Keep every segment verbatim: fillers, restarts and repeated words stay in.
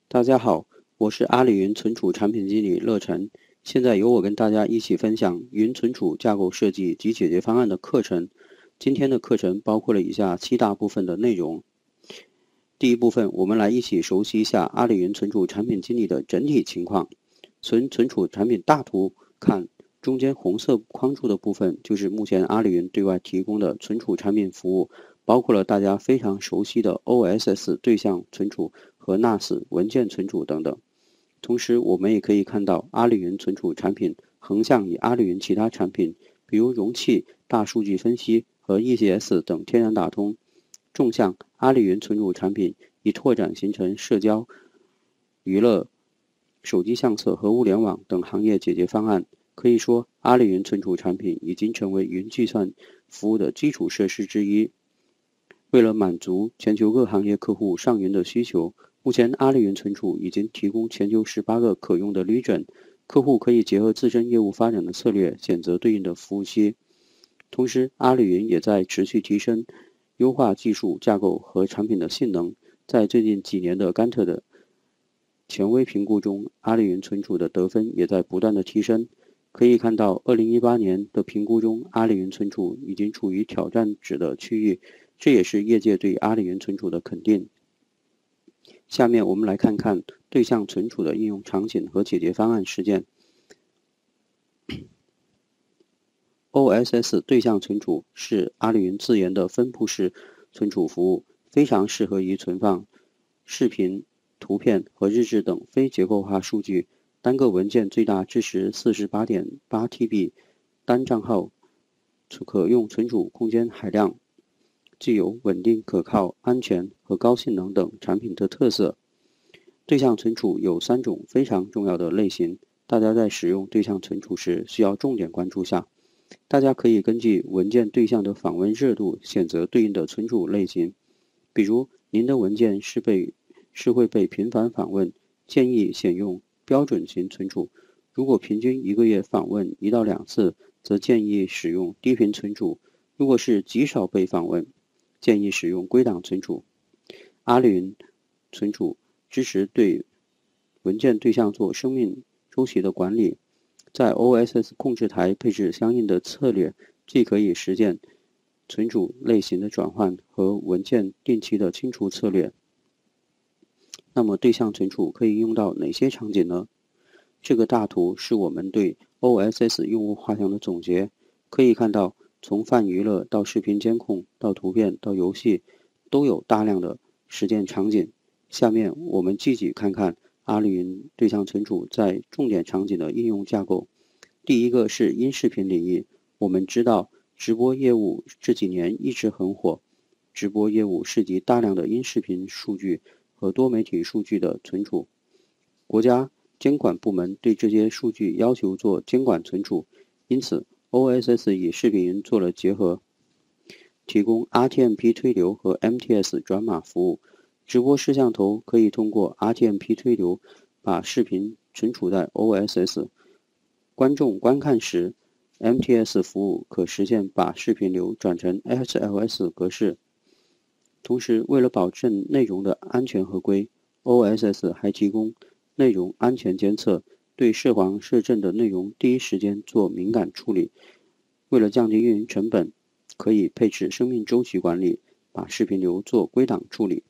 大家好，我是阿里云存储产品经理乐晨，现在由我跟大家一起分享云存储架构设计及解决方案的课程。今天的课程包括了以下七大部分的内容。第一部分，我们来一起熟悉一下阿里云存储产品经理的整体情况。从存储产品大图看，中间红色框住的部分就是目前阿里云对外提供的存储产品服务，包括了大家非常熟悉的 O S S 对象存储和 N A S 文件存储等等。同时，我们也可以看到阿里云存储产品横向与阿里云其他产品，比如容器、大数据分析和 E C S 等天然打通；纵向，阿里云存储产品已拓展形成社交、娱乐、手机相册和物联网等行业解决方案。可以说，阿里云存储产品已经成为云计算服务的基础设施之一。为了满足全球各行业客户上云的需求，目前阿里云存储已经提供全球十八个可用的region，客户可以结合自身业务发展的策略，选择对应的服务器。同时，阿里云也在持续提升、优化技术架构和产品的性能。在最近几年的甘特的权威评估中，阿里云存储的得分也在不断的提升。可以看到，二零一八年的评估中，阿里云存储已经处于挑战值的区域，这也是业界对阿里云存储的肯定。下面我们来看看对象存储的应用场景和解决方案实践。O S S 对象存储是阿里云自研的分布式存储服务，非常适合于存放视频、图片和日志等非结构化数据。单个文件最大支持 四十八点八 T B， 单账号可用存储空间海量，具有稳定、可靠、安全和高性能等产品的特色。对象存储有三种非常重要的类型，大家在使用对象存储时需要重点关注下。大家可以根据文件对象的访问热度选择对应的存储类型。比如，您的文件是被是会被频繁访问，建议选用标准型存储；如果平均一个月访问一到两次，则建议使用低频存储；如果是极少被访问，建议使用归档存储。阿里云存储支持对文件对象做生命周期的管理，在 O S S 控制台配置相应的策略，既可以实现存储类型的转换和文件定期的清除策略。那么对象存储可以用到哪些场景呢？这个大图是我们对 O S S 用户画像的总结，可以看到从泛娱乐到视频监控到图片到游戏，都有大量的实践场景。下面我们具体看看阿里云对象存储在重点场景的应用架构。第一个是音视频领域，我们知道直播业务这几年一直很火，直播业务涉及大量的音视频数据和多媒体数据的存储。国家监管部门对这些数据要求做监管存储，因此 O S S 与视频云做了结合，提供 R T M P 推流和 M T S 转码服务。直播摄像头可以通过 R T M P 推流把视频存储在 O S S， 观众观看时 M T S 服务可实现把视频流转成 X L S 格式。同时，为了保证内容的安全合规， O S S 还提供内容安全监测，对涉黄涉正的内容第一时间做敏感处理。为了降低运营成本，可以配置生命周期管理，把视频流做归档处理。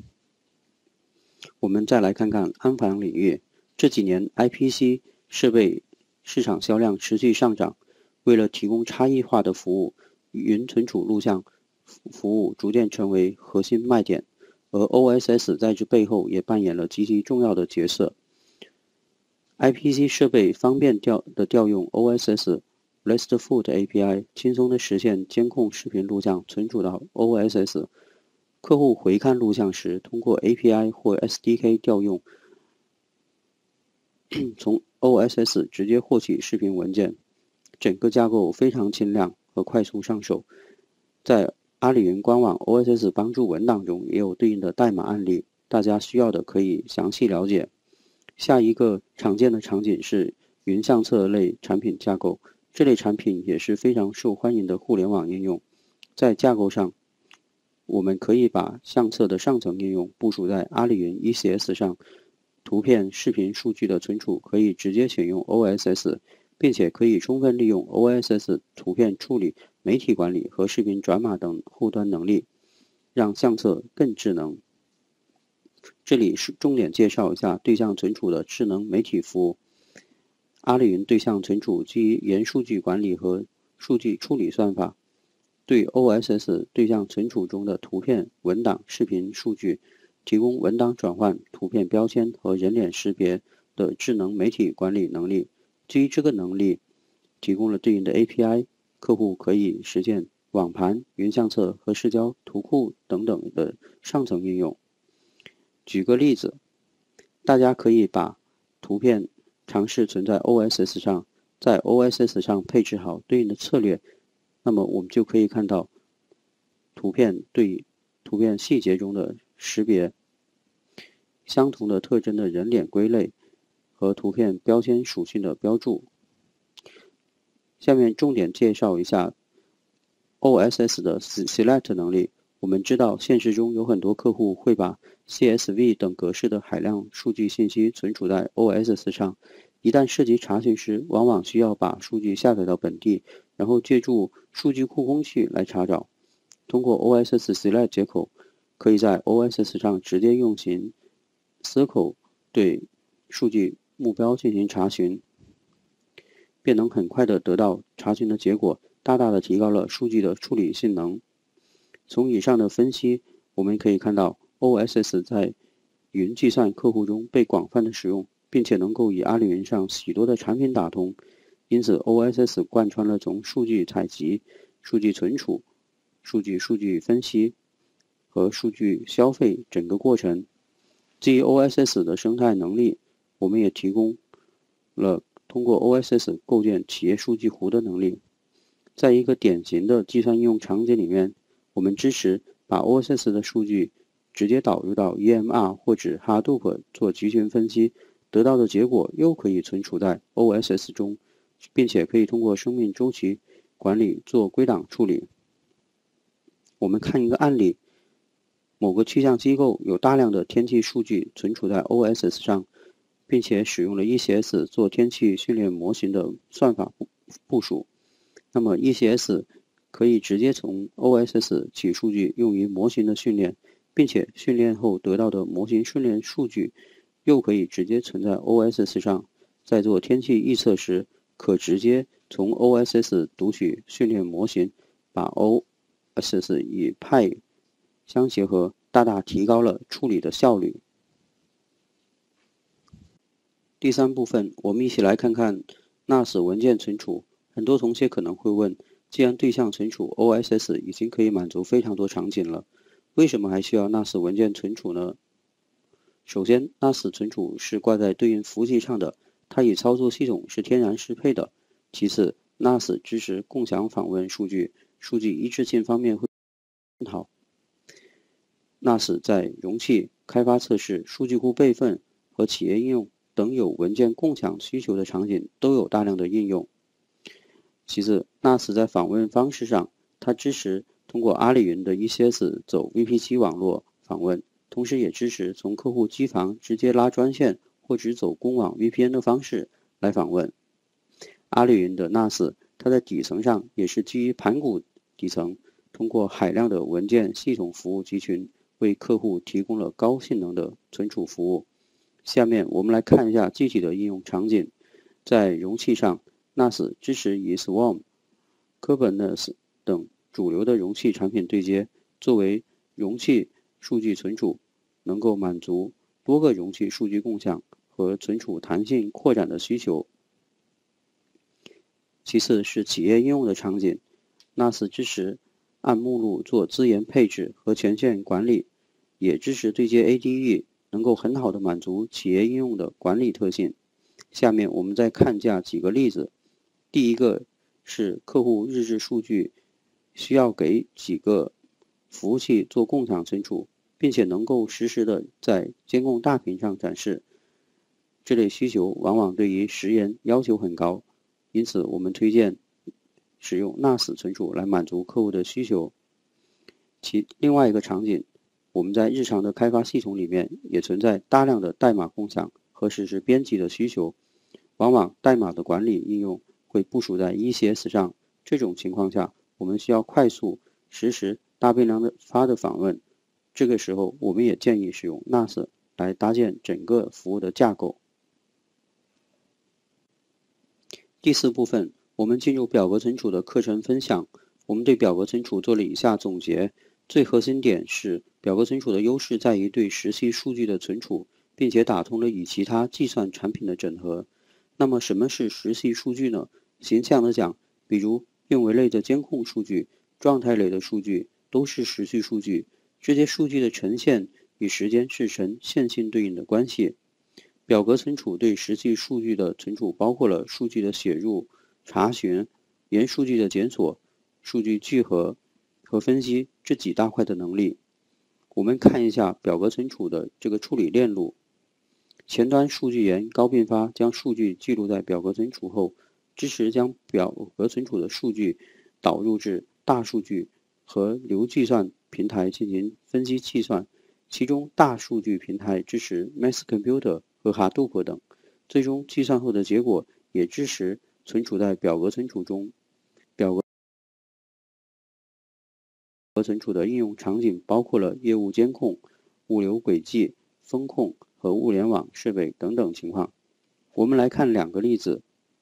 我们再来看看安防领域，这几年 I P C 设备市场销量持续上涨，为了提供差异化的服务，云存储录像服务逐渐成为核心卖点，而 O S S 在这背后也扮演了极其重要的角色。I P C 设备方便调的调用 O S S RESTful A P I， 轻松的实现监控视频录像存储到 O S S。客户回看录像时，通过 A P I 或 S D K 调用，从 O S S 直接获取视频文件。整个架构非常轻量和快速上手。在阿里云官网 O S S 帮助文档中也有对应的代码案例，大家需要的可以详细了解。下一个常见的场景是云相册类产品架构，这类产品也是非常受欢迎的互联网应用。在架构上，我们可以把相册的上层应用部署在阿里云 E C S 上， 图片、视频数据的存储可以直接选用 O S S， 并且可以充分利用 O S S 图片处理、媒体管理和视频转码等后端能力，让相册更智能。这里是重点介绍一下对象存储的智能媒体服务。阿里云对象存储基于元数据管理和数据处理算法，对 O S S 对象存储中的图片、文档、视频数据提供文档转换、图片标签和人脸识别的智能媒体管理能力。基于这个能力，提供了对应的 A P I， 客户可以实现网盘、云相册和社交图库等等的上层应用。举个例子，大家可以把图片尝试存在 O S S 上，在 O S S 上配置好对应的策略，那么我们就可以看到图片对图片细节中的识别、相同的特征的人脸归类和图片标签属性的标注。下面重点介绍一下 O S S 的 Select 能力。我们知道现实中有很多客户会把 C S V 等格式的海量数据信息存储在 O S S 上，一旦涉及查询时，往往需要把数据下载到本地，然后借助数据库工具来查找。通过 O S S Select 接口，可以在 O S S 上直接运行 Circle 对数据目标进行查询，便能很快的得到查询的结果，大大的提高了数据的处理性能。从以上的分析，我们可以看到 O S S 在云计算客户中被广泛的使用，并且能够与阿里云上许多的产品打通。因此 O S S 贯穿了从数据采集、数据存储、数据数据分析和数据消费整个过程。基于 O S S 的生态能力，我们也提供了通过 O S S 构建企业数据湖的能力。在一个典型的计算应用场景里面，我们支持把 O S S 的数据直接导入到 E M R 或者 Hadoop 做集群分析，得到的结果又可以存储在 O S S 中，并且可以通过生命周期管理做归档处理。我们看一个案例，某个气象机构有大量的天气数据存储在 O S S 上，并且使用了 E C S 做天气训练模型的算法部署。那么 E C S 可以直接从 O S S 取数据用于模型的训练，并且训练后得到的模型训练数据又可以直接存在 O S S 上，在做天气预测时，可直接从 O S S 读取训练模型，把 O S S 与 Pi 相结合，大大提高了处理的效率。第三部分，我们一起来看看 N A S 文件存储。很多同学可能会问，既然对象存储 O S S 已经可以满足非常多场景了，为什么还需要 N A S 文件存储呢？首先 ，N A S 存储是挂在对应服务器上的，它与操作系统是天然适配的。其次 ，N A S 支持共享访问数据，数据一致性方面会更好。N A S 在容器、开发测试、数据库备份和企业应用等有文件共享需求的场景都有大量的应用。其次 ，N A S 在访问方式上，它支持通过阿里云的 E C S 走 V P C 网络访问，同时也支持从客户机房直接拉专线或者走公网 V P N 的方式来访问。阿里云的 N A S 它在底层上也是基于盘古底层，通过海量的文件系统服务集群，为客户提供了高性能的存储服务。下面我们来看一下具体的应用场景。在容器上， N A S 支持与 Swarm、Kubernetes 等主流的容器产品对接，作为容器数据存储，能够满足多个容器数据共享和存储弹性扩展的需求。其次是企业应用的场景， N A S 支持按目录做资源配置和权限管理，也支持对接 A D E， 能够很好的满足企业应用的管理特性。下面我们再看下几个例子。第一个是客户日志数据需要给几个服务器做共享存储，并且能够实时的在监控大屏上展示。这类需求往往对于时延要求很高，因此我们推荐使用 N A S 存储来满足客户的需求。其另外一个场景， 我们在日常的开发系统里面也存在大量的代码共享和实时编辑的需求，往往代码的管理应用会部署在 E C S 上。这种情况下，我们需要快速、实时、大变量的发的访问。这个时候，我们也建议使用 N A S 来搭建整个服务的架构。第四部分，我们进入表格存储的课程分享。我们对表格存储做了以下总结。最核心点是，表格存储的优势在于对实际数据的存储，并且打通了与其他计算产品的整合。那么什么是实际数据呢？形象的讲，比如运维类的监控数据、状态类的数据都是实际数据。这些数据的呈现与时间是成线性对应的关系。表格存储对实际数据的存储包括了数据的写入、查询、原数据的检索、数据聚合和分析这几大块的能力。我们看一下表格存储的这个处理链路。前端数据源高并发将数据记录在表格存储后，支持将表格存储的数据导入至大数据和流计算平台进行分析计算，其中大数据平台支持 Mass Computer 和 Hadoop 等，最终计算后的结果也支持存储在表格存储中。表格存储的应用场景包括了业务监控、物流轨迹、风控和物联网设备等等情况。我们来看两个例子。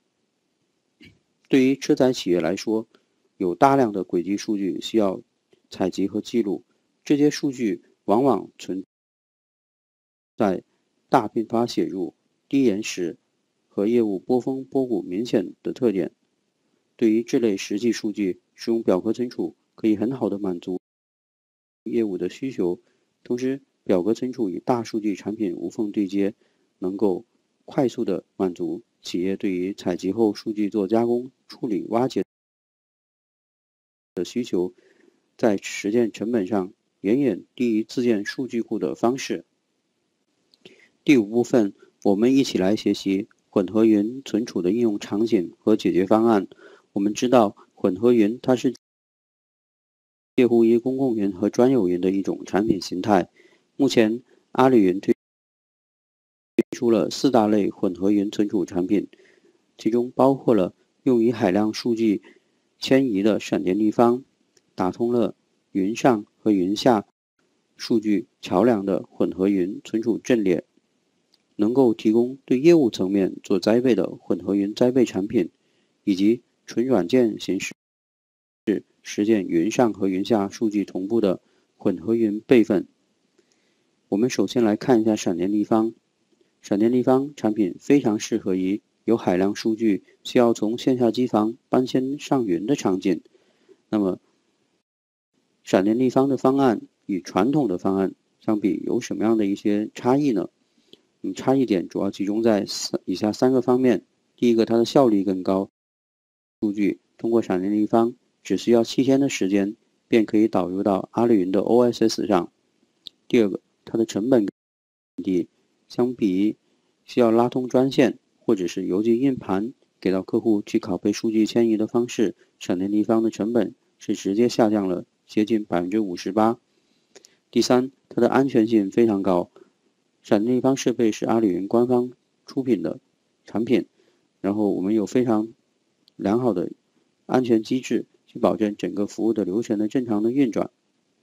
对于车载企业来说，有大量的轨迹数据需要采集和记录，这些数据往往存在大并发写入、低延时和业务波峰波谷明显的特点。对于这类实际数据，使用表格存储可以很好的满足业务的需求，同时表格存储与大数据产品无缝对接，能够快速的满足企业对于采集后数据做加工、处理、挖掘的需求，在实践成本上远远低于自建数据库的方式。第五部分，我们一起来学习混合云存储的应用场景和解决方案。我们知道，混合云它是介乎于公共云和专有云的一种产品形态。目前，阿里云推出了四大类混合云存储产品，其中包括了用于海量数据迁移的闪电立方，打通了云上和云下数据桥梁的混合云存储阵列，能够提供对业务层面做栽培的混合云栽培产品，以及纯软件形式实现云上和云下数据同步的混合云备份。我们首先来看一下闪电立方。闪电立方产品非常适合于有海量数据需要从线下机房搬迁上云的场景。那么，闪电立方的方案与传统的方案相比有什么样的一些差异呢？嗯，差异点主要集中在以下三个方面。第一个，它的效率更高，数据通过闪电立方只需要七天的时间便可以导入到阿里云的 O S S 上。第二个，它的成本低，相比于需要拉通专线或者是邮寄硬盘给到客户去拷贝数据迁移的方式，闪电立方的成本是直接下降了接近 百分之五十八。第三，它的安全性非常高。闪电立方设备是阿里云官方出品的产品，然后我们有非常良好的安全机制去保证整个服务的流程的正常的运转。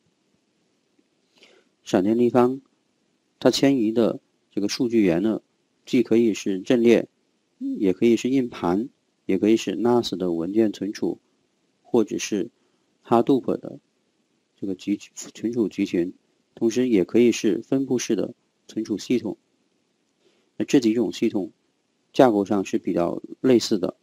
闪电立方它迁移的这个数据源呢，既可以是阵列，也可以是硬盘，也可以是 N A S 的文件存储，或者是 Hadoop 的这个集存储集群，同时也可以是分布式的存储系统。那这几种系统架构上是比较类似的。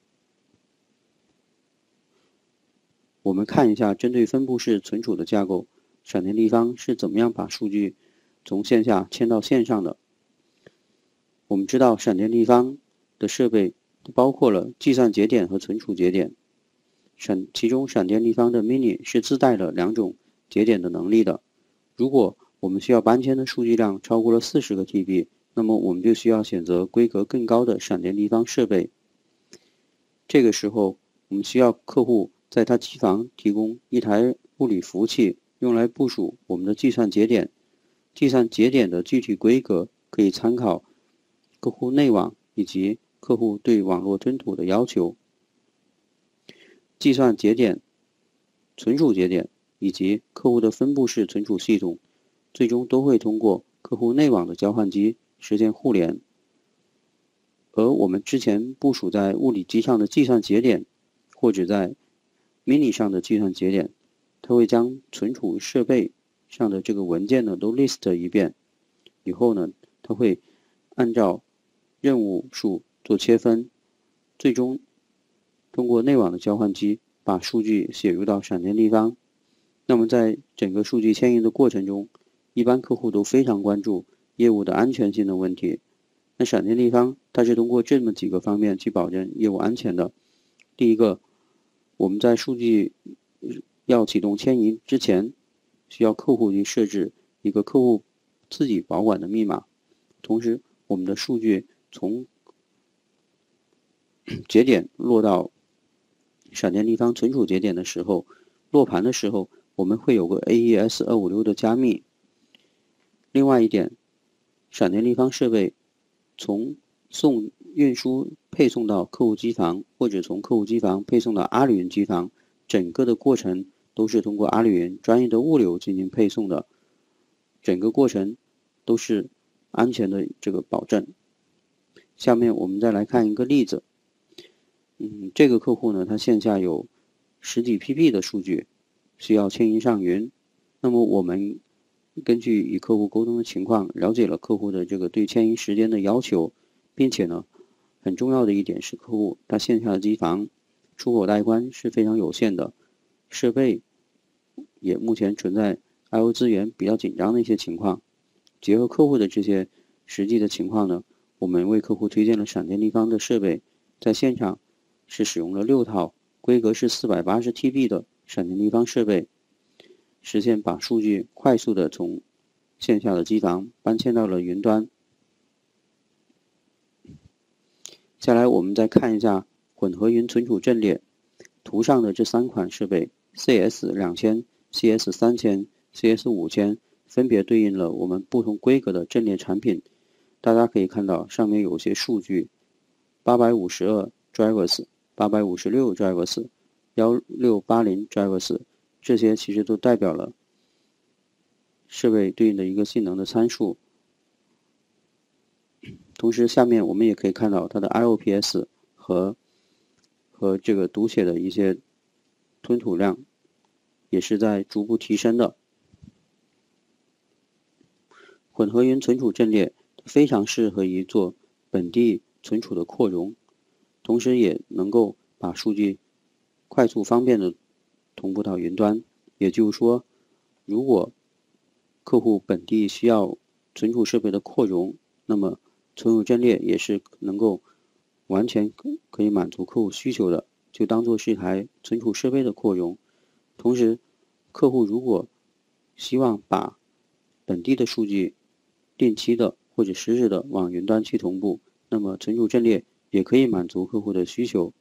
我们看一下针对分布式存储的架构，闪电立方是怎么样把数据从线下迁到线上的。我们知道闪电立方的设备包括了计算节点和存储节点，闪其中闪电立方的 Mini 是自带了两种节点的能力的。如果我们需要搬迁的数据量超过了四十个 T B， 那么我们就需要选择规格更高的闪电立方设备。这个时候，我们需要客户在他机房提供一台物理服务器用来部署我们的计算节点。计算节点的具体规格可以参考客户内网以及客户对网络吞吐的要求。计算节点、存储节点以及客户的分布式存储系统，最终都会通过客户内网的交换机实现互联。而我们之前部署在物理机上的计算节点，或者在 Mini 上的计算节点，它会将存储设备上的这个文件呢都 list 一遍，以后呢，它会按照任务数做切分，最终通过内网的交换机把数据写入到闪电立方。那么在整个数据迁移的过程中，一般客户都非常关注业务的安全性的问题。那闪电立方它是通过这么几个方面去保证业务安全的。第一个，我们在数据要启动迁移之前，需要客户去设置一个客户自己保管的密码。同时，我们的数据从节点落到闪电立方存储节点的时候，落盘的时候，我们会有个 A E S 二五六的加密。另外一点，闪电立方设备从送运输配送到客户机房，或者从客户机房配送到阿里云机房，整个的过程都是通过阿里云专业的物流进行配送的，整个过程都是安全的这个保证。下面我们再来看一个例子。嗯，这个客户呢，他线下有十几 P B 的数据需要迁移上云。那么我们根据与客户沟通的情况，了解了客户的这个对迁移时间的要求，并且呢，很重要的一点是客户他线下的机房出口带宽是非常有限的，设备也目前存在 I O 资源比较紧张的一些情况。结合客户的这些实际的情况呢，我们为客户推荐了闪电立方的设备，在现场是使用了六套规格是 四百八十 T B 的闪电立方设备，实现把数据快速的从线下的机房搬迁到了云端。下来我们再看一下混合云存储阵列，图上的这三款设备 C S 两千、C S 三千、C S 五千分别对应了我们不同规格的阵列产品。大家可以看到上面有些数据八百五十二 drivers、八百五十六 drivers、一六八零 drivers， 这些其实都代表了设备对应的一个性能的参数。同时下面我们也可以看到它的 I O P S 和和这个读写的一些吞吐量也是在逐步提升的。混合云存储阵列非常适合于做本地存储的扩容，同时也能够把数据快速方便的同步到云端。也就是说，如果客户本地需要存储设备的扩容，那么存储阵列也是能够完全可以满足客户需求的，就当做是一台存储设备的扩容。同时，客户如果希望把本地的数据定期的或者实时的往云端去同步，那么存储阵列也可以满足客户的需求。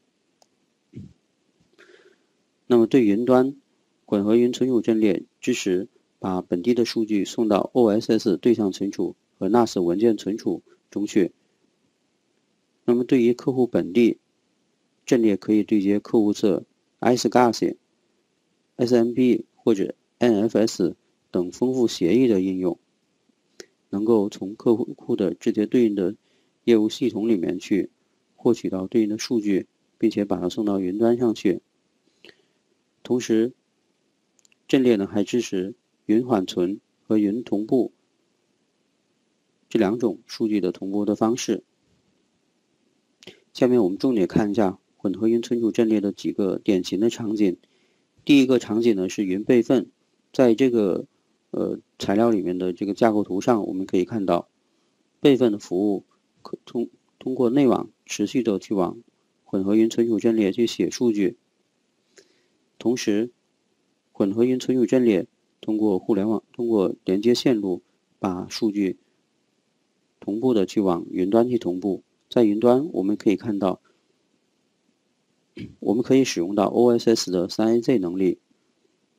那么对云端，混合云存储阵列支持把本地的数据送到 O S S 对象存储和 N A S 文件存储中去。那么对于客户本地，阵列可以对接客户侧 I S G A S、S M B 或者 N F S 等丰富协议的应用，能够从客户的直接对应的业务系统里面去获取到对应的数据，并且把它送到云端上去。同时，阵列呢还支持云缓存和云同步这两种数据的同步的方式。下面我们重点看一下混合云存储阵列的几个典型的场景。第一个场景呢是云备份，在这个呃材料里面的这个架构图上，我们可以看到备份的服务可通通过内网持续的去往混合云存储阵列去写数据。同时，混合云存储阵列通过互联网，通过连接线路，把数据同步的去往云端去同步。在云端，我们可以看到，我们可以使用到 O S S 的 三 A Z 能力，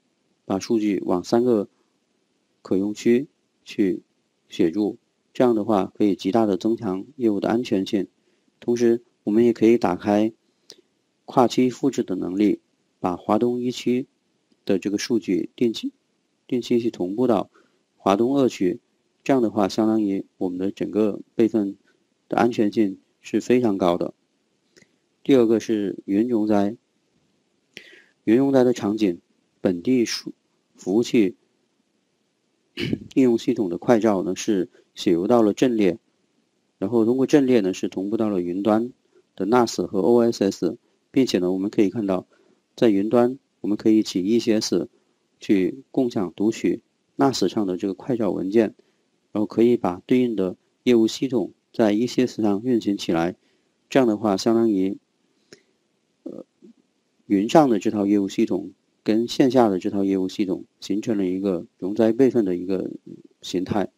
把数据往三个可用区去写入，这样的话可以极大的增强业务的安全性。同时，我们也可以打开跨区复制的能力，把华东一区的这个数据定期定期去同步到华东二区，这样的话相当于我们的整个备份的安全性是非常高的。第二个是云容灾，云容灾的场景，本地服务器应用系统的快照呢是写入到了阵列，然后通过阵列呢是同步到了云端的 N A S 和 O S S， 并且呢我们可以看到，在云端我们可以起 E C S 去共享读取 N A S 上的这个快照文件，然后可以把对应的业务系统在 E C S 上运行起来。这样的话，相当于呃云上的这套业务系统跟线下的这套业务系统形成了一个容灾备份的一个形态。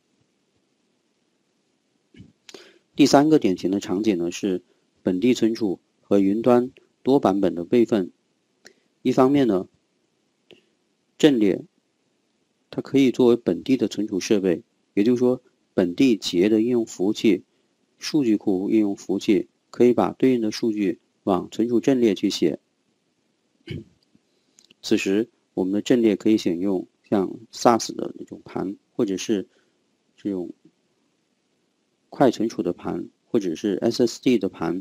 第三个典型的场景呢是本地存储和云端多版本的备份。一方面呢，阵列它可以作为本地的存储设备，也就是说本地企业的应用服务器、数据库应用服务器可以把对应的数据往存储阵列去写。此时我们的阵列可以选用像 S A S 的那种盘，或者是这种快存储的盘，或者是 S S D 的盘。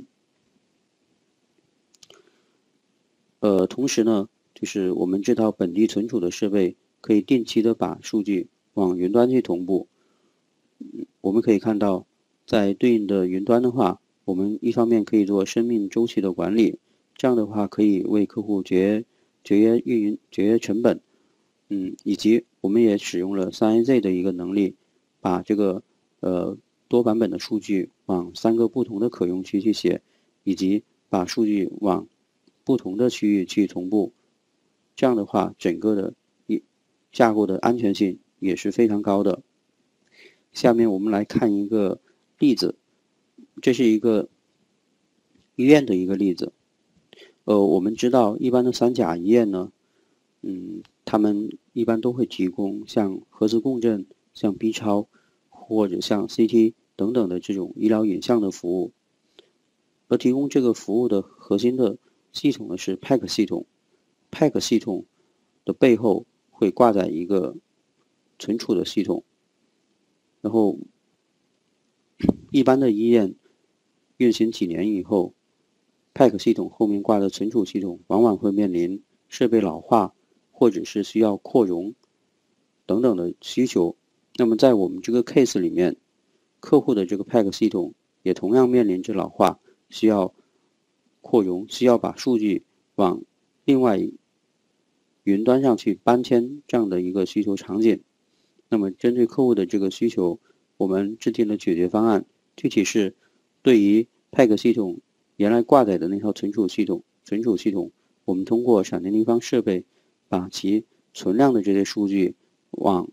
呃，同时呢，就是我们这套本地存储的设备可以定期的把数据往云端去同步。我们可以看到，在对应的云端的话，我们一方面可以做生命周期的管理，这样的话可以为客户节约节约运营节约成本。嗯，以及我们也使用了 三 A Z 的一个能力，把这个呃多版本的数据往三个不同的可用区去写，以及把数据往不同的区域去同步。这样的话，整个的一架构的安全性也是非常高的。下面我们来看一个例子，这是一个医院的一个例子。呃，我们知道一般的三甲医院呢，嗯，他们一般都会提供像核磁共振、像 B 超或者像 C T 等等的这种医疗影像的服务。而提供这个服务的核心的系统呢是 P A C 系统。P A C 系统的背后会挂载一个存储的系统。然后一般的医院运行几年以后， P A C 系统后面挂的存储系统往往会面临设备老化或者是需要扩容等等的需求。那么在我们这个 case 里面，客户的这个 P A C 系统也同样面临着老化，需要扩容，需要把数据往另外云端上去搬迁这样的一个需求场景。那么针对客户的这个需求，我们制定了解决方案，具体是对于 P A C 系统原来挂载的那套存储系统，存储系统，我们通过闪电立方设备把其存量的这些数据往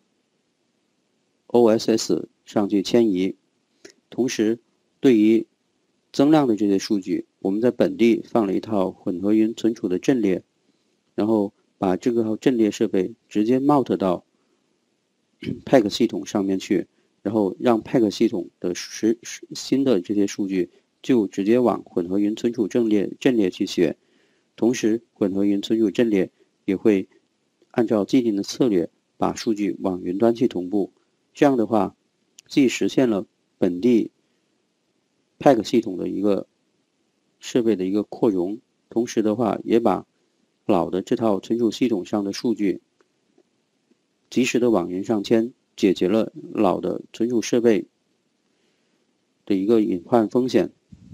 O S S 上去迁移。同时，对于增量的这些数据，我们在本地放了一套混合云存储的阵列，然后把这个套阵列设备直接 mount 到 P A C 系统上面去，然后让 P A C 系统的实新的这些数据就直接往混合云存储阵列阵列去写。同时，混合云存储阵列也会按照既定的策略把数据往云端去同步。这样的话，既实现了本地 P A C 系统的一个设备的一个扩容，同时的话也把老的这套存储系统上的数据及时的往云上迁，解决了老的存储设备的一个隐患风险。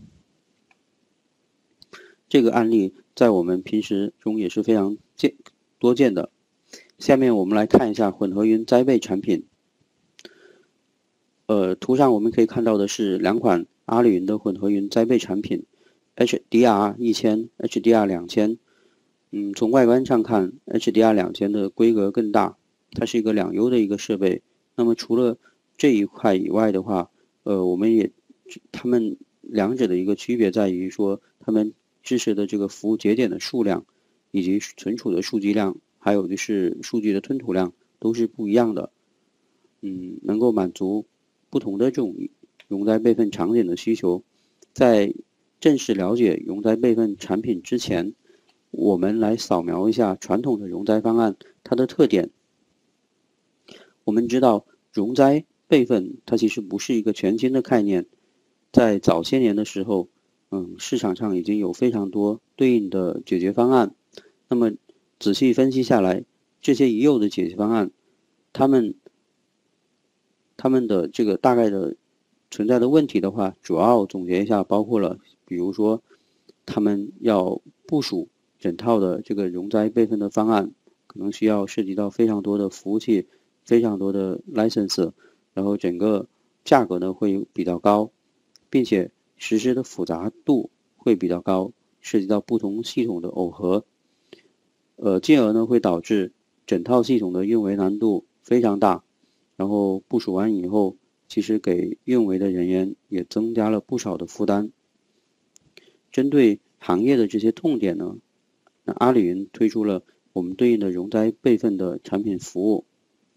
这个案例在我们平时中也是非常见多见的。下面我们来看一下混合云灾备产品。呃，图上我们可以看到的是两款阿里云的混合云灾备产品 ，H D R 一千、H D R 两千。嗯，从外观上看 ，H D R 两千的规格更大，它是一个两优的一个设备。那么除了这一块以外的话，呃，我们也它们两者的一个区别在于说，它们支持的这个服务节点的数量以及存储的数据量还有就是数据的吞吐量都是不一样的，嗯，能够满足不同的这种容灾备份场景的需求。在正式了解容灾备份产品之前，我们来扫描一下传统的容灾方案它的特点。我们知道容灾备份它其实不是一个全新的概念，在早些年的时候，嗯，市场上已经有非常多对应的解决方案。那么仔细分析下来，这些已有的解决方案，他们他们的这个大概的存在的问题的话，主要总结一下，包括了，比如说，他们要部署整套的这个容灾备份的方案，可能需要涉及到非常多的服务器，非常多的 license， 然后整个价格呢会比较高，并且实施的复杂度会比较高，涉及到不同系统的耦合，呃，进而呢会导致整套系统的运维难度非常大，然后部署完以后，其实给运维的人员也增加了不少的负担。针对行业的这些痛点呢，那阿里云推出了我们对应的容灾备份的产品服务。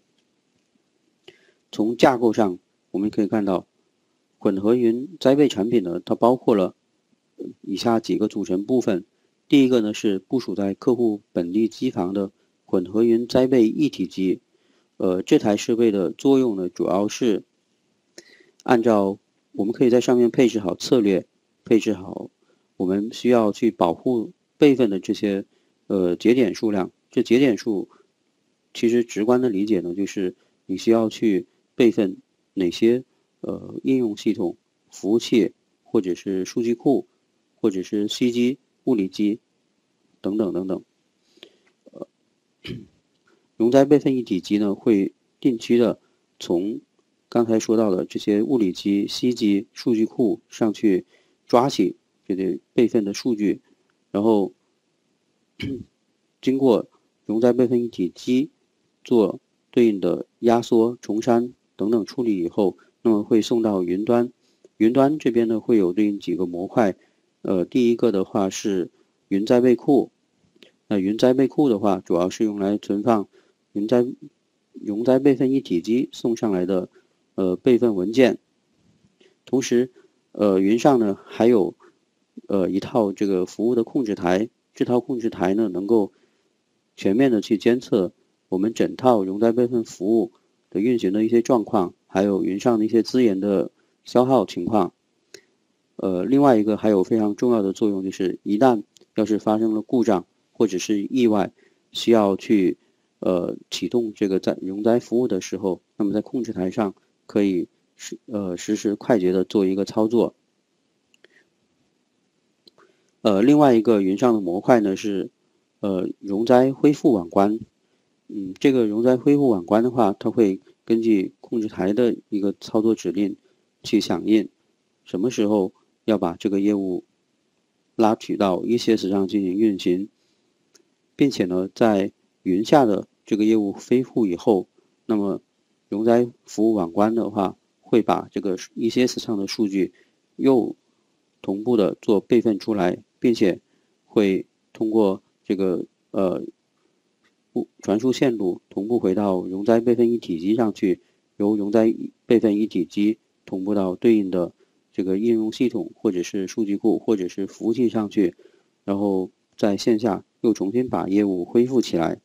从架构上，我们可以看到，混合云灾备产品呢，它包括了以下几个组成部分。第一个呢是部署在客户本地机房的混合云灾备一体机。呃，这台设备的作用呢，主要是按照我们可以在上面配置好策略，配置好我们需要去保护备份的这些呃节点数量。这节点数其实直观的理解呢，就是你需要去备份哪些呃应用系统、服务器，或者是数据库，或者是 C 机、物理机等等等等。呃，容灾备份一体机呢，会定期的从刚才说到的这些物理机、C 机、数据库上去抓起这个备份的数据，然后经过容灾备份一体机做对应的压缩、重删等等处理以后，那么会送到云端。云端这边呢会有对应几个模块，呃，第一个的话是云灾备库。那云灾备库的话，主要是用来存放云灾容灾备份一体机送上来的呃备份文件。同时，呃，云上呢还有呃一套这个服务的控制台，这套控制台呢能够全面的去监测我们整套容灾备份服务的运行的一些状况，还有云上的一些资源的消耗情况。呃，另外一个还有非常重要的作用，就是一旦要是发生了故障或者是意外，需要去呃启动这个在容灾服务的时候，那么在控制台上可以实呃实时快捷的做一个操作。呃，另外一个云上的模块呢是呃容灾恢复网关。嗯，这个容灾恢复网关的话，它会根据控制台的一个操作指令去响应，什么时候要把这个业务拉取到 E C S 上进行运行，并且呢，在云下的这个业务恢复以后，那么容灾服务网关的话，会把这个 E C S 上的数据又同步的做备份出来，并且会通过这个呃传输线路同步回到容灾备份一体机上去，由容灾备份一体机同步到对应的这个应用系统或者是数据库或者是服务器上去，然后在线下又重新把业务恢复起来。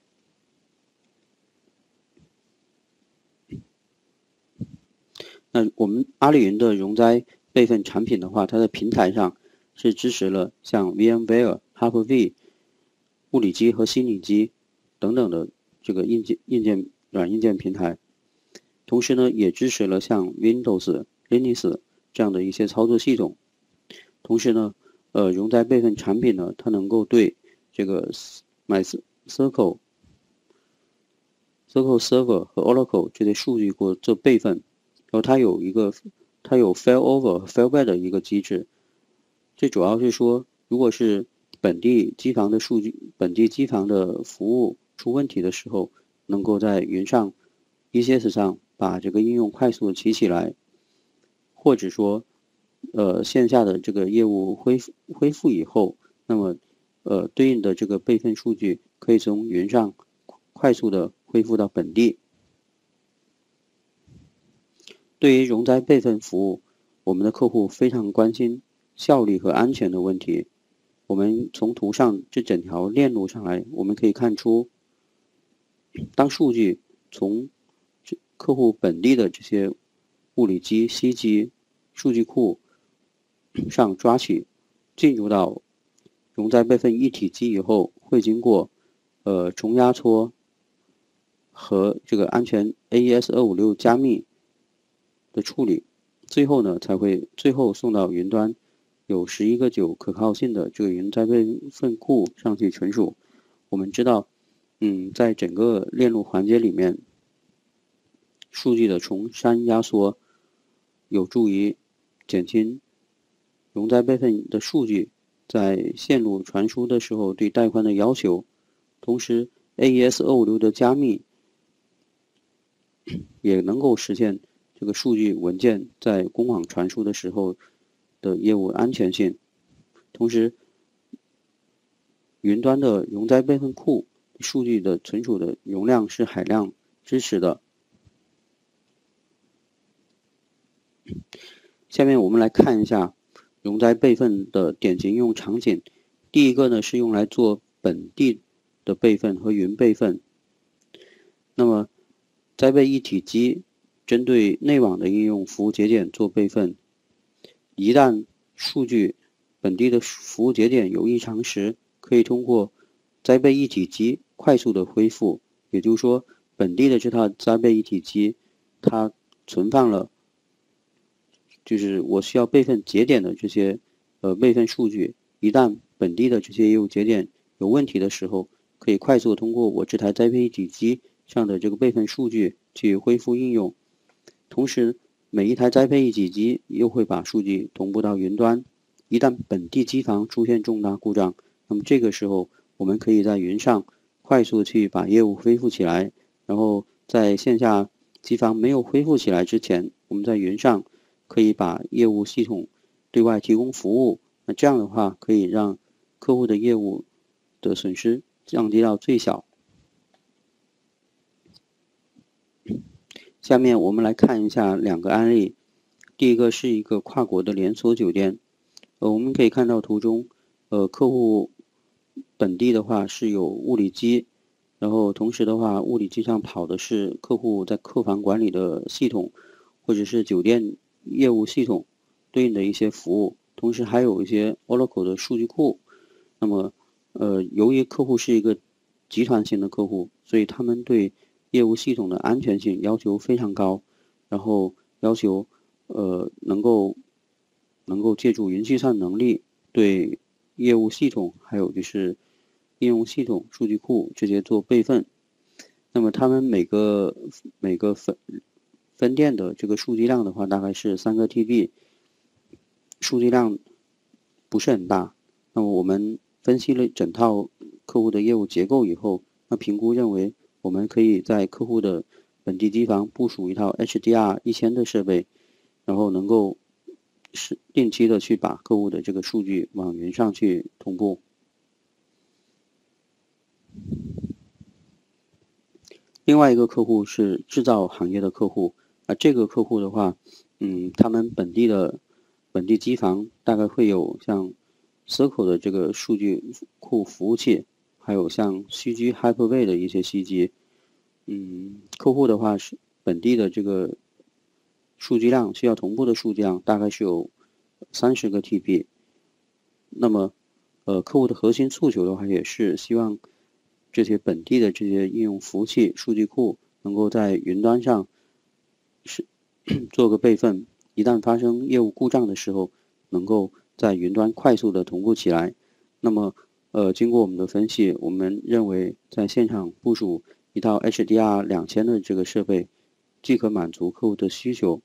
那我们阿里云的容灾备份产品的话，它的平台上是支持了像 VMware、Hyper-V、物理机和虚拟机等等的这个硬件、硬件、软硬件平台，同时呢，也支持了像 Windows、Linux 这样的一些操作系统。同时呢，呃，容灾备份产品呢，它能够对这个 MySQL、SQL Server 和 Oracle 这些数据库做备份，然后它有一个它有 failover 和 failback 的一个机制。这主要是说，如果是本地机房的数据、本地机房的服务出问题的时候，能够在云上 E C S 上把这个应用快速的起起来，或者说，呃，线下的这个业务恢复恢复以后，那么，呃，对应的这个备份数据可以从云上快速的恢复到本地。对于容灾备份服务，我们的客户非常关心效率和安全的问题。我们从图上这整条链路上来，我们可以看出，当数据从客户本地的这些物理机、C机、数据库上抓取，进入到容灾备份一体机以后，会经过呃重压缩和这个安全 A E S 二五六加密的处理，最后呢才会最后送到云端，有十一个九可靠性的这个云灾备份库上去存储。我们知道，嗯，在整个链路环节里面，数据的重删压缩有助于减轻容灾备份的数据在线路传输的时候对带宽的要求，同时 A E S 二五六的加密也能够实现这个数据文件在公网传输的时候的业务安全性。同时，云端的容灾备份库数据的存储的容量是海量支持的。下面我们来看一下容灾备份的典型应用场景。第一个呢是用来做本地的备份和云备份。那么灾备一体机针对内网的应用服务节点做备份，一旦数据本地的服务节点有异常时，可以通过灾备一体机快速的恢复。也就是说，本地的这套灾备一体机它存放了就是我需要备份节点的这些呃备份数据，一旦本地的这些业务节点有问题的时候，可以快速通过我这台灾备一体机上的这个备份数据去恢复应用。同时，每一台灾备一体机又会把数据同步到云端。一旦本地机房出现重大故障，那么这个时候我们可以在云上快速去把业务恢复起来，然后在线下机房没有恢复起来之前，我们在云上可以把业务系统对外提供服务。那这样的话，可以让客户的业务的损失降低到最小。下面我们来看一下两个案例。第一个是一个跨国的连锁酒店，呃，我们可以看到图中，呃，客户本地的话是有物理机，然后同时的话，物理机上跑的是客户在客房管理的系统，或者是酒店业务系统对应的一些服务，同时还有一些 Oracle 的数据库。那么，呃，由于客户是一个集团型的客户，所以他们对业务系统的安全性要求非常高，然后要求呃能够能够借助云计算能力对业务系统还有就是应用系统、数据库这些做备份。那么他们每个每个分分店的这个数据量的话，大概是三个 T B， 数据量不是很大。那么我们分析了整套客户的业务结构以后，那评估认为我们可以在客户的本地机房部署一套 H D R 一千的设备，然后能够是定期的去把客户的这个数据往云上去同步。另外一个客户是制造行业的客户，啊，这个客户的话，嗯，他们本地的本地机房大概会有像 Circle 的这个数据库服务器，还有像 C G Hyper-V 的一些 C机。嗯，客户的话是本地的这个数据量需要同步的数据量大概是有三十个 T B。那么，呃，客户的核心诉求的话也是希望这些本地的这些应用服务器、数据库能够在云端上是做个备份，一旦发生业务故障的时候，能够在云端快速的同步起来。那么，呃，经过我们的分析，我们认为在现场部署一套 H D R 两千的这个设备，既可满足客户的需求。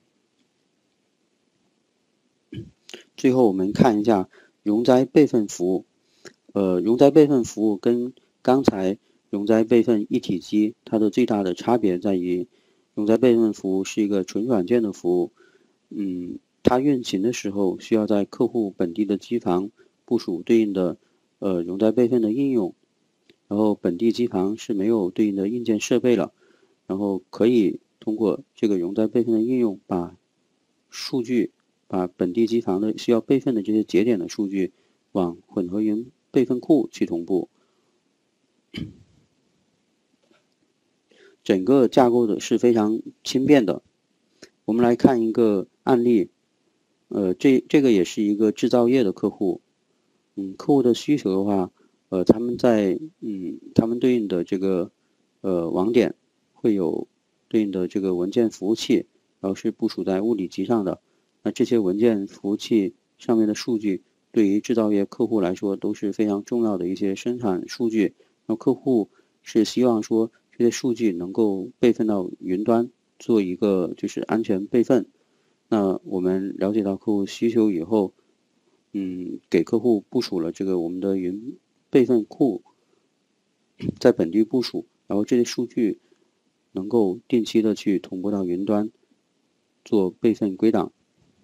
最后我们看一下容灾备份服务。呃，容灾备份服务跟刚才容灾备份一体机它的最大的差别在于，容灾备份服务是一个纯软件的服务。嗯，它运行的时候需要在客户本地的机房部署对应的呃容灾备份的应用， 然后本地机房是没有对应的硬件设备了，然后可以通过这个容灾备份的应用，把数据，把本地机房的需要备份的这些节点的数据往混合云备份库去同步。整个架构的是非常轻便的。我们来看一个案例，呃，这这个也是一个制造业的客户，嗯，客户的需求的话，呃，他们在嗯，他们对应的这个呃网点会有对应的这个文件服务器，然后是部署在物理机上的。那这些文件服务器上面的数据，对于制造业客户来说都是非常重要的一些生产数据。那客户是希望说这些数据能够备份到云端，做一个就是安全备份。那我们了解到客户需求以后，嗯，给客户部署了这个我们的云备份库，在本地部署，然后这些数据能够定期的去同步到云端做备份归档。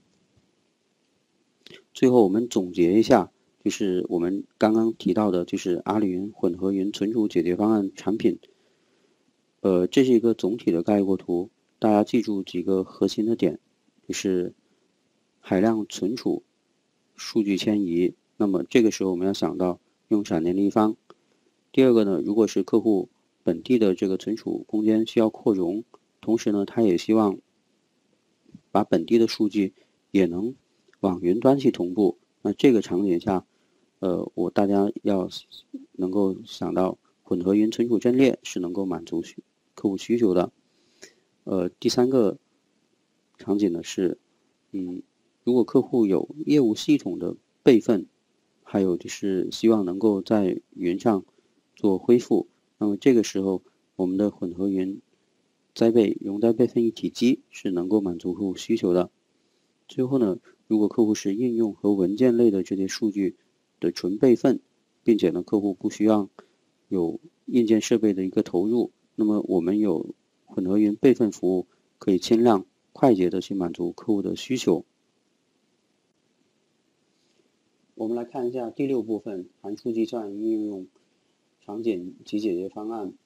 最后我们总结一下，就是我们刚刚提到的，就是阿里云混合云存储解决方案产品。呃，这是一个总体的概括图，大家记住几个核心的点，就是海量存储、数据迁移。那么这个时候我们要想到用闪电立方。第二个呢，如果是客户本地的这个存储空间需要扩容，同时呢，他也希望把本地的数据也能往云端去同步。那这个场景下，呃，我大家要能够想到混合云存储阵列是能够满足需客户需求的。呃，第三个场景呢是，嗯，如果客户有业务系统的备份，还有就是希望能够在云上做恢复，那么这个时候我们的混合云灾备容灾备份一体机是能够满足客户需求的。最后呢，如果客户是应用和文件类的这些数据的纯备份，并且呢客户不需要有硬件设备的一个投入，那么我们有混合云备份服务，可以轻量快捷的去满足客户的需求。我们来看一下第六部分，函数计算应用场景及解决方案。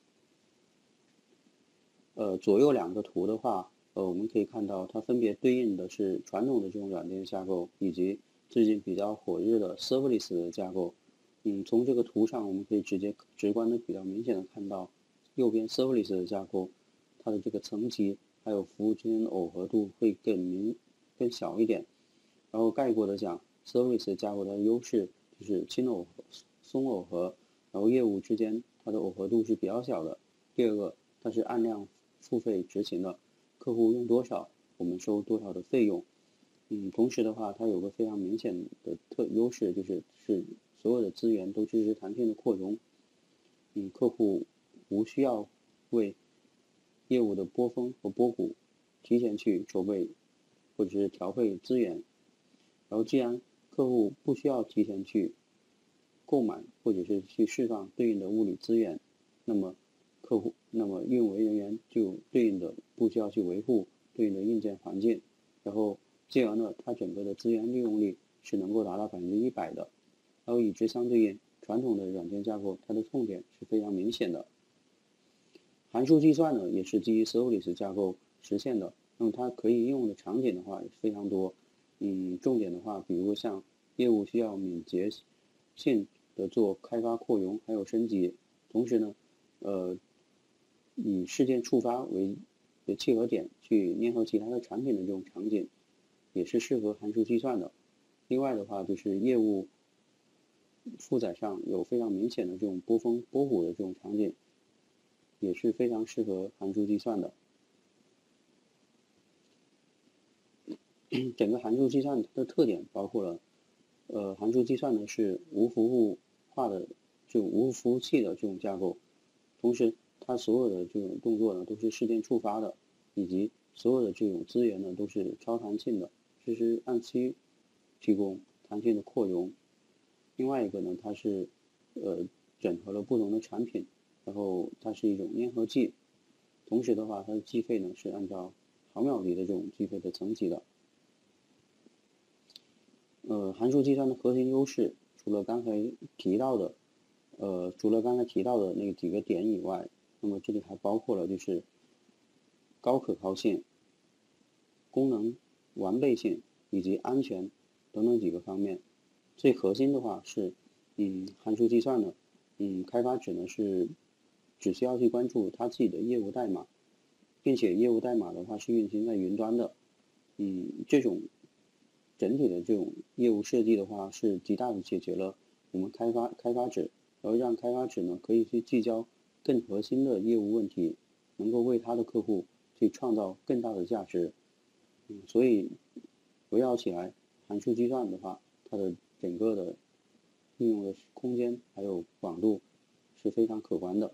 呃，左右两个图的话，呃，我们可以看到它分别对应的是传统的这种软件架构，以及最近比较火热的 serverless 的架构。嗯，从这个图上我们可以直接直观的比较明显的看到，右边 serverless 的架构，它的这个层级还有服务之间的耦合度会更明更小一点。然后概括的讲 ，serverless 架构的优势就是轻耦松耦合，然后业务之间它的耦合度是比较小的。第二个，它是按量付费执行的，客户用多少，我们收多少的费用。嗯，同时的话，它有个非常明显的特优势，就是是所有的资源都支持弹性的扩容。嗯，客户无需要为业务的波峰和波谷提前去筹备或者是调配资源。然后，既然客户不需要提前去购买或者是去释放对应的物理资源，那么客户，那么运维人员就对应的不需要去维护对应的硬件环境，然后进而呢，它整个的资源利用率是能够达到百分之一百的。然后与之相对应，传统的软件架构它的痛点是非常明显的。函数计算呢，也是基于 serverless 架构实现的，那么它可以应用的场景的话也是非常多。嗯，重点的话，比如像业务需要敏捷性的做开发扩容还有升级，同时呢，呃，以事件触发为的契合点去粘合其他的产品的这种场景，也是适合函数计算的。另外的话，就是业务负载上有非常明显的这种波峰波谷的这种场景，也是非常适合函数计算的。整个函数计算它的特点包括了，呃，函数计算呢是无服务化的这种无服务器的这种架构，同时它所有的这种动作呢都是事件触发的，以及所有的这种资源呢都是超弹性的，支持按期提供弹性的扩容。另外一个呢，它是呃整合了不同的产品，然后它是一种粘合剂，同时的话它的计费呢是按照毫秒级的这种计费的层级的。呃，函数计算的核心优势，除了刚才提到的呃，除了刚才提到的那几个点以外，那么这里还包括了就是高可靠性、功能完备性以及安全等等几个方面。最核心的话是，嗯，函数计算呢，嗯，开发者呢是只需要去关注他自己的业务代码，并且业务代码的话是运行在云端的，嗯，这种整体的这种业务设计的话是极大的解决了我们开发开发者，然后让开发者呢可以去聚焦更核心的业务问题，能够为他的客户去创造更大的价值。嗯，所以围绕起来，函数计算的话，它的整个的应用的空间还有广度是非常可观的。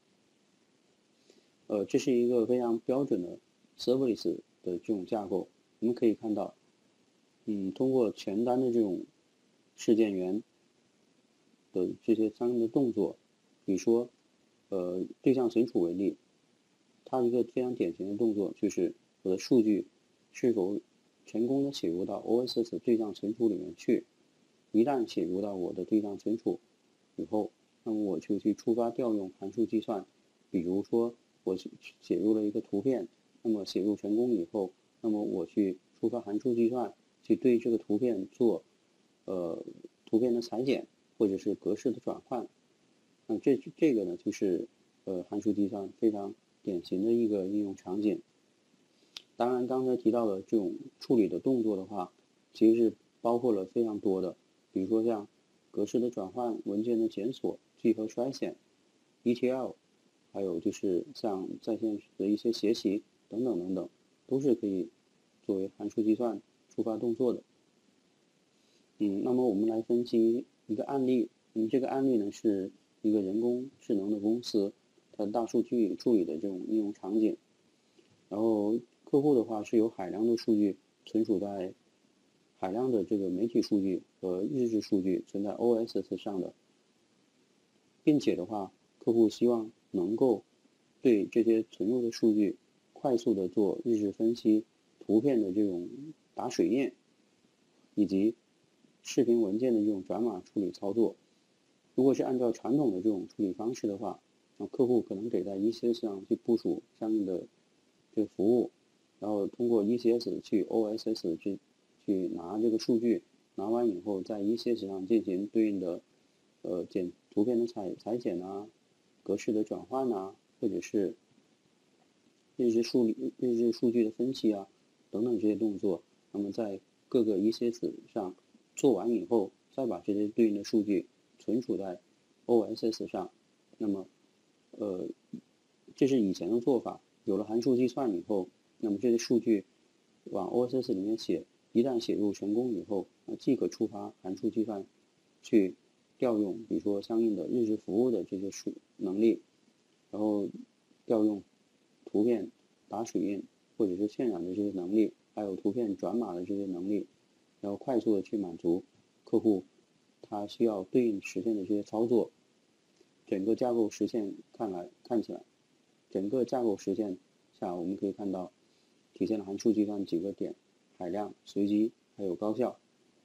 呃，这是一个非常标准的 serverless 的这种架构。我们可以看到，嗯，通过全单的这种事件源的这些相应的动作，比如说，呃，对象存储为例，它一个非常典型的动作就是我的数据是否成功的写入到 O S S 对象存储里面去。一旦写入到我的对象存储以后，那么我就去触发调用函数计算。比如说，我写入了一个图片，那么写入成功以后，那么我去触发函数计算，去对这个图片做呃图片的裁剪或者是格式的转换。那这这个呢，就是呃函数计算非常典型的一个应用场景。当然，刚才提到的这种处理的动作的话，其实是包括了非常多的，比如说像格式的转换、文件的检索、聚合衰减、E T L， 还有就是像在线的一些学习等等等等，都是可以作为函数计算触发动作的。嗯，那么我们来分析一个案例。嗯，这个案例呢是一个人工智能的公司，它大数据处理的这种应用场景。然后客户的话是有海量的数据存储在海量的这个媒体数据和日志数据存在 O S S 上的，并且的话，客户希望能够对这些存入的数据快速的做日志分析、图片的这种打水印，以及视频文件的这种转码处理操作。如果是按照传统的这种处理方式的话，那客户可能得在 E C S 上去部署相应的这个服务，然后通过 E C S 去 O S S 去去拿这个数据，拿完以后在 E C S 上进行对应的呃剪图片的裁裁剪啊、格式的转换啊，或者是日志数日志数据的分析啊等等这些动作。那么在各个 E C S 上做完以后，再把这些对应的数据存储在 O S S 上。那么呃这是以前的做法，有了函数计算以后，那么这些数据往 O S S 里面写，一旦写入成功以后，那即可触发函数计算去调用，比如说相应的日志服务的这些数能力，然后调用图片打水印或者是渲染的这些能力，还有图片转码的这些能力，然后快速的去满足客户他需要对应实现的这些操作。整个架构实现看来看起来，整个架构实现下，我们可以看到体现了函数计算几个点：海量、随机，还有高效。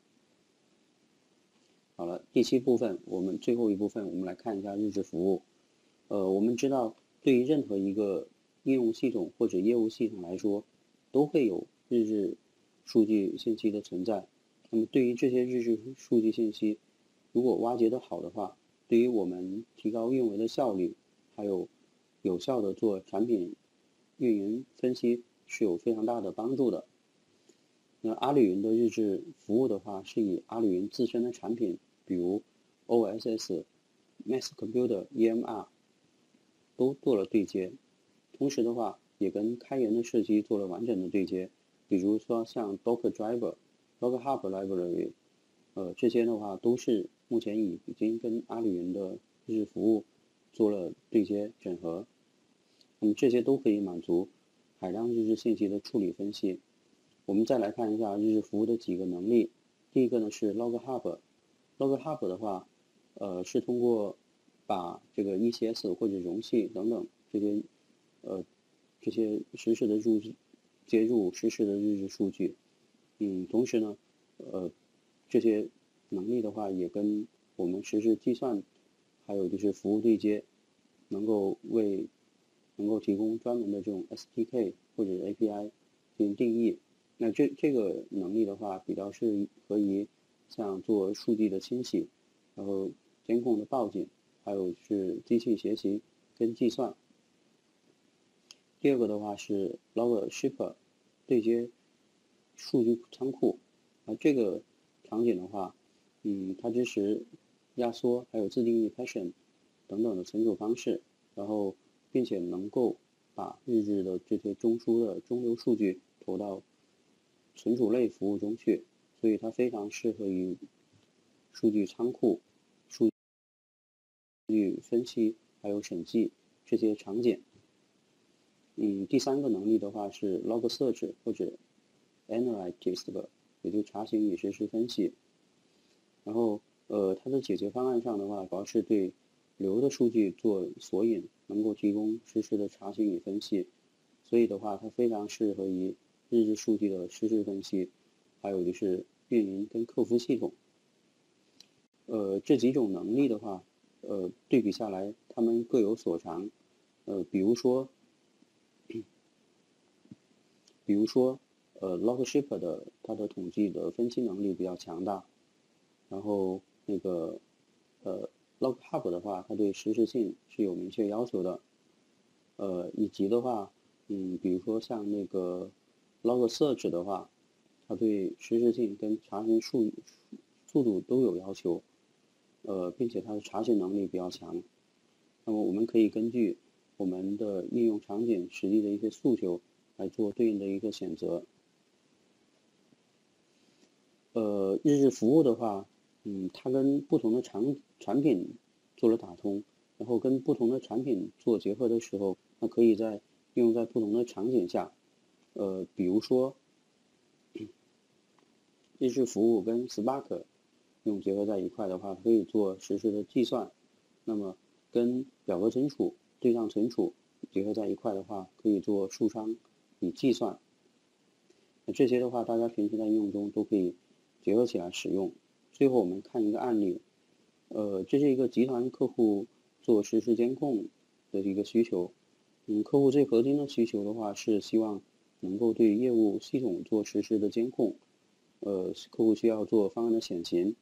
好了，第七部分，我们最后一部分，我们来看一下日志服务。呃，我们知道，对于任何一个应用系统或者业务系统来说，都会有日志数据信息的存在。那么，对于这些日志数据信息，如果挖掘得好的话，对于我们提高运维的效率，还有有效的做产品运营分析是有非常大的帮助的。那阿里云的日志服务的话，是以阿里云自身的产品，比如 O S S、Max Computer、E M R 都做了对接，同时的话，也跟开源的设计做了完整的对接，比如说像 Docker Driver、Docker Hub Library，呃，这些的话都是目前已已经跟阿里云的日志服务做了对接整合，那么这些都可以满足海量日志信息的处理分析。我们再来看一下日志服务的几个能力。第一个呢是 Log Hub，Log Hub 的话，呃，是通过把这个 E C S 或者容器等等这些呃这些实时的入接入实时的日志数据，嗯，同时呢，呃，这些能力的话也跟我们实时计算还有就是服务对接，能够为能够提供专门的这种 S D K 或者 A P I 进行定义。那这这个能力的话，比较适合于像做数据的清洗，然后监控的报警，还有是机器学习跟计算。第二个的话是 Log Shipper 对接数据仓库，啊，这个场景的话，嗯，它支持压缩还有自定义 Passion 等等的存储方式，然后并且能够把日志的这些中枢的中流数据投到存储类服务中去，所以它非常适合于数据仓库、数据分析还有审计这些场景。嗯，第三个能力的话是 Log Search 或者 Analytics， 也就查询与实时分析。然后，呃，它的解决方案上的话，主要是对流的数据做索引，能够提供实时的查询与分析。所以的话，它非常适合于日志数据的实时分析，还有就是运营跟客服系统。呃，这几种能力的话，呃，对比下来，它们各有所长。呃，比如说。比如说，呃 ，Log Shipper 的它的统计的分析能力比较强大，然后那个呃 Log Hub 的话，它对实时性是有明确要求的，呃，以及的话，嗯，比如说像那个 Log Search 的话，它对实时性跟查询速速度都有要求，呃，并且它的查询能力比较强。那么我们可以根据我们的应用场景实际的一些诉求来做对应的一个选择。呃，日志服务的话，嗯，它跟不同的产产品做了打通，然后跟不同的产品做结合的时候，那可以在应用在不同的场景下，呃，比如说日志服务跟 Spark 用结合在一块的话，可以做实时的计算。那么跟表格存储、对账存储结合在一块的话，可以做数仓与计算。那这些的话，大家平时在应用中都可以结合起来使用。最后我们看一个案例，呃，这是一个集团客户做实时监控的一个需求。嗯，客户最核心的需求的话是希望能够对业务系统做实时的监控。呃，客户需要做方案的选型。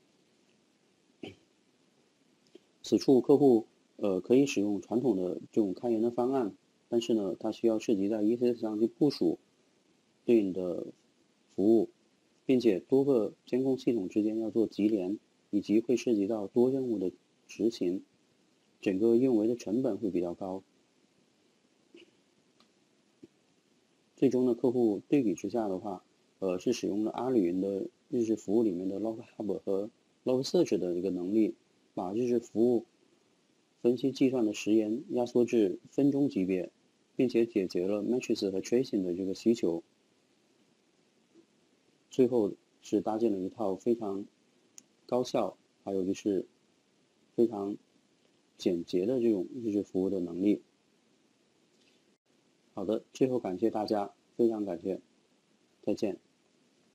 此处客户呃可以使用传统的这种开源的方案，但是呢，它需要涉及在 E C S 上去部署对应的服务，并且多个监控系统之间要做集联，以及会涉及到多任务的执行，整个运维的成本会比较高。最终呢，客户对比之下的话，呃，是使用了阿里云的日志服务里面的 Log Hub 和 Log Search 的一个能力，把日志服务分析计算的时延压缩至分钟级别，并且解决了 Matrix 和 Tracing 的这个需求。最后是搭建了一套非常高效，还有就是非常简洁的这种日志服务的能力。好的，最后感谢大家，非常感谢，再见。